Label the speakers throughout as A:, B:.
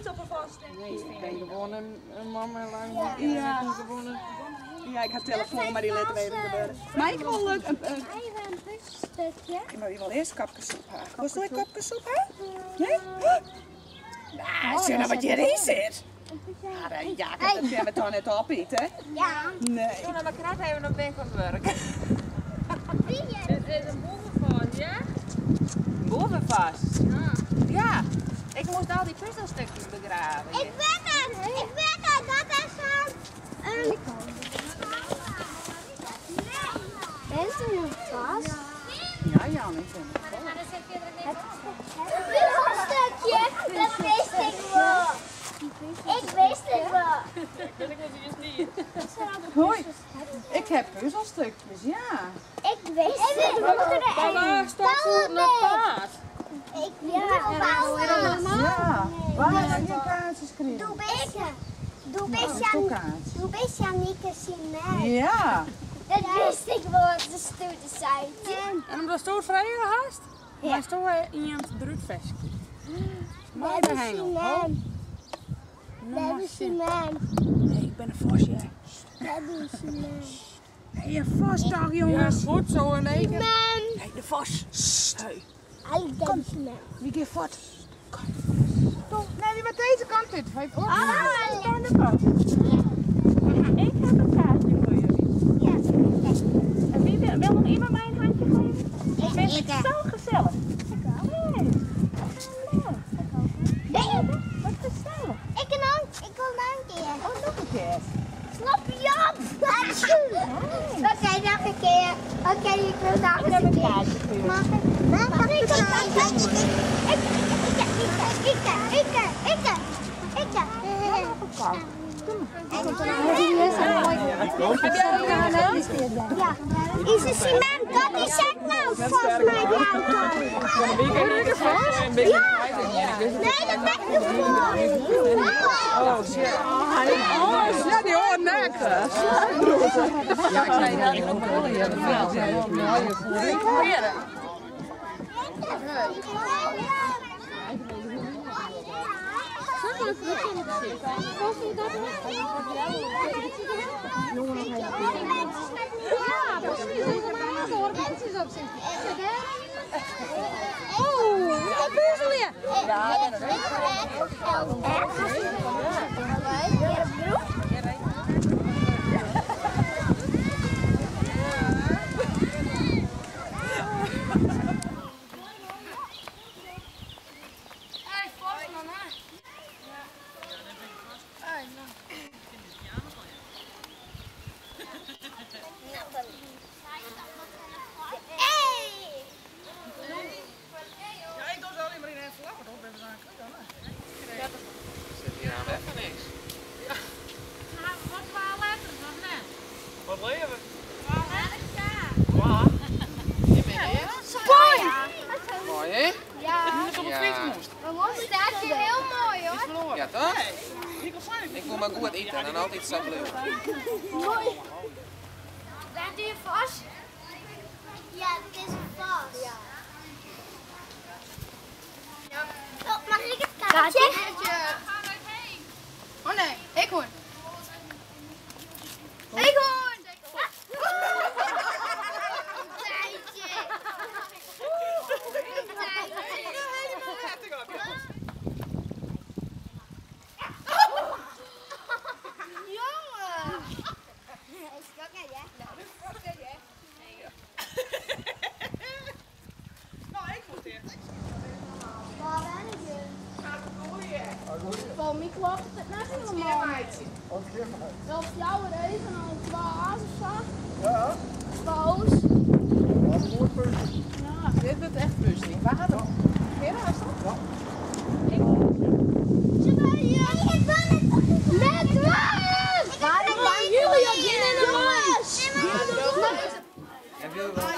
A: niet op een vast.
B: Nee, ik ben gewoon een mama lang.
A: Ja.
B: Gewonnen.
A: Ja, ik heb telefoon, maar die laten we even gebeuren. Maar ik wil een
C: stukje.
A: maar je wil eerst kapkesoep hebben. Wil je kapkesoep hebben? Nee? Nou, zie je nou wat je erin zit? Ja, dat kunnen we toch net opeten?
C: Ja.
A: Nee.
D: Toen maar krijg even nog ben van werk.
C: Wie
D: Dit is een bovenvast, ja? Bovenvast? Ja. Ja. Ik moest al die puzzelstukjes begraven.
C: Ik weet het! Ik weet het! Dat is zo'n... Bent u nog vast?
B: Ja, Jan, ik ben het.
C: Het puzzelstukje! Dat wist ik wel! Ik wist het wel!
D: Dat ik het dus niet.
B: Hoi, ik heb puzzelstukjes, ja.
C: Ik wist het wel!
D: Waar staat voor een paard?
C: Ik weet het wel!
B: Ja, waar heb je kaartjes gekregen?
C: Doe best Janieke Simon.
B: Ja.
C: Dat wist ik wel, wat de stoute zijn.
D: En omdat je het vrij hast?
C: Ja.
D: Maar stoel in het drutvest. Maar de hengel.
C: We hebben Simon.
D: Nee, ik ben een vosje.
C: We hebben Simon.
D: Hé, je vos toch, jongens? Ja, goed zo in één keer. Hé, de vos. Hey.
C: Kom, Simon.
D: Wie geeft wat?
B: Nee, die met deze kant zit.
C: Ah,
D: Ik heb een kaartje voor jullie.
C: Ja.
D: En wie wil nog iemand mij een handje geven? Ik vind het zo gezellig. Wat gezellig.
C: Ik wil nog een keer.
B: Oh, nog een keer.
C: Snap je op? Oké, nog een keer. Oké, ik wil nog eens een keer. Mag ik een kaartje? Ja, is een cement, dat is het nou volgens mij die auto. Ja, nee, dat ben ik gewoon.
B: Oh, shit. Ja, die hoort niks. Ja, ik zei dat ook wel hier. Dat is heel mooi.
C: Oh, een puzzel hier. Ja, dat is
D: Wat wil je?
B: Mooi, hè?
C: Ja,
D: Dat op de fiets moest.
C: we moesten staat hier heel mooi hoor.
B: Ja, toch? Ik wil maar goed eten en altijd zo leuk.
C: Mooi. Bent u vast? Ja, het is een vast. Ja. Oh, mag ik het kaartje?
E: Oh nee, ik hoor. Ik hoor! Van mij klopt het net helemaal. Wel jouw regen en 2 azen.
F: Ja,
E: Boos.
F: dat is een mooi puntje.
B: Ja, dit wordt echt puzzeling. Waar gaat het? Gerard, is dat?
C: Met was! Waarom waren jullie al in de was?
B: En wil wel.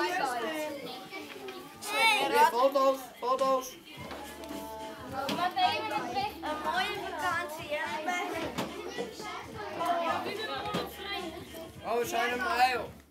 F: Foto's, foto's.
C: Wat even een mooie vakantie, hè?
F: Oh, we zijn er maar heel.